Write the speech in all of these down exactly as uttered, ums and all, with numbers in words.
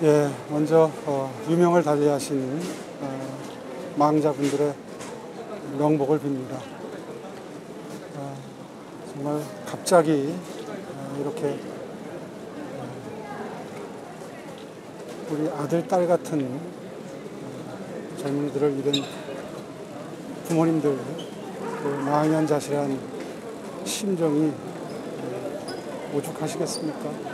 예, 먼저 어, 유명을 달리하신 어, 망자분들의 명복을 빕니다. 어, 정말 갑자기 어, 이렇게 어, 우리 아들, 딸 같은 어, 젊은이들을 잃은 부모님들, 그 망연자실한 심정이 어, 오죽하시겠습니까?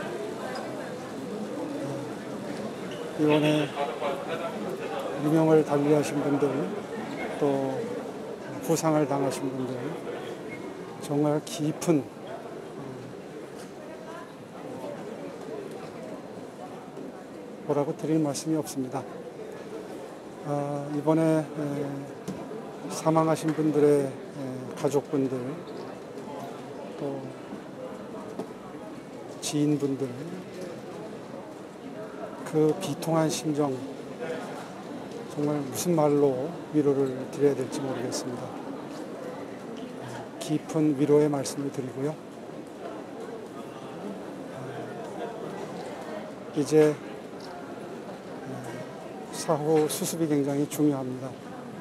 이번에 유명을 달리하신 분들, 또 부상을 당하신 분들, 정말 깊은 뭐라고 드릴 말씀이 없습니다. 아, 이번에 사망하신 분들의 가족분들, 또 지인분들, 그 비통한 심정, 정말 무슨 말로 위로를 드려야 될지 모르겠습니다. 깊은 위로의 말씀을 드리고요. 이제 사후 수습이 굉장히 중요합니다.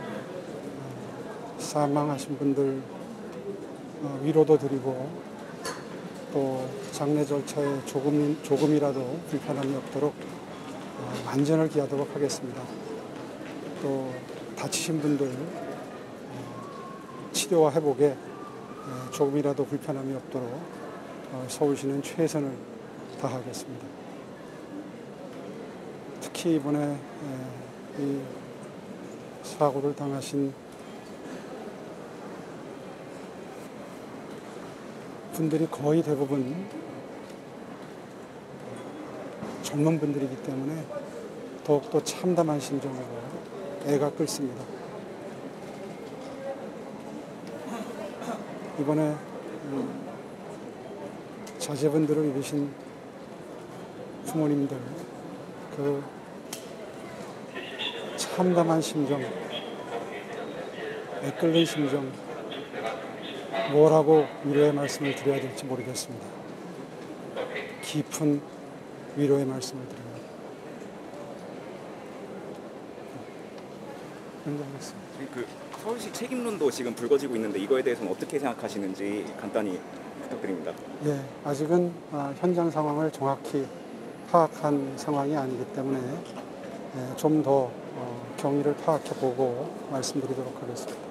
사망하신 분들 위로도 드리고, 또 장례 절차에 조금, 조금이라도 불편함이 없도록 안전을 기하도록 하겠습니다. 또 다치신 분들 치료와 회복에 조금이라도 불편함이 없도록 서울시는 최선을 다하겠습니다. 특히 이번에 이 사고를 당하신 분들이 거의 대부분 젊은 분들이기 때문에 더욱더 참담한 심정으로 애가 끓습니다. 이번에 자제분들을 잃으신 부모님들, 그 참담한 심정, 애끓는 심정, 뭐라고 위로의 말씀을 드려야 될지 모르겠습니다. 깊은 위로의 말씀을 드립니다. 그 서울시 책임론도 지금 불거지고 있는데 이거에 대해서는 어떻게 생각하시는지 간단히 부탁드립니다. 예, 아직은 현장 상황을 정확히 파악한 상황이 아니기 때문에 좀 더 경위를 파악해 보고 말씀드리도록 하겠습니다.